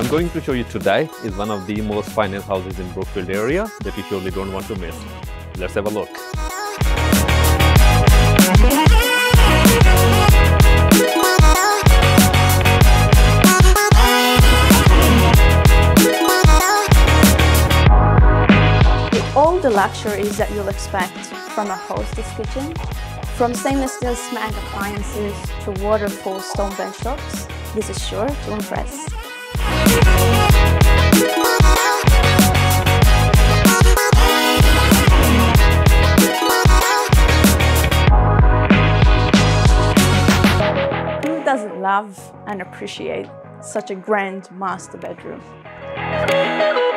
I'm going to show you today is one of the most finest houses in Brookfield area that you surely don't want to miss. Let's have a look. All the luxuries that you'll expect from a hostess kitchen, from stainless steel smag appliances to waterfall stone benchtops, this is sure to impress. Who doesn't love and appreciate such a grand master bedroom?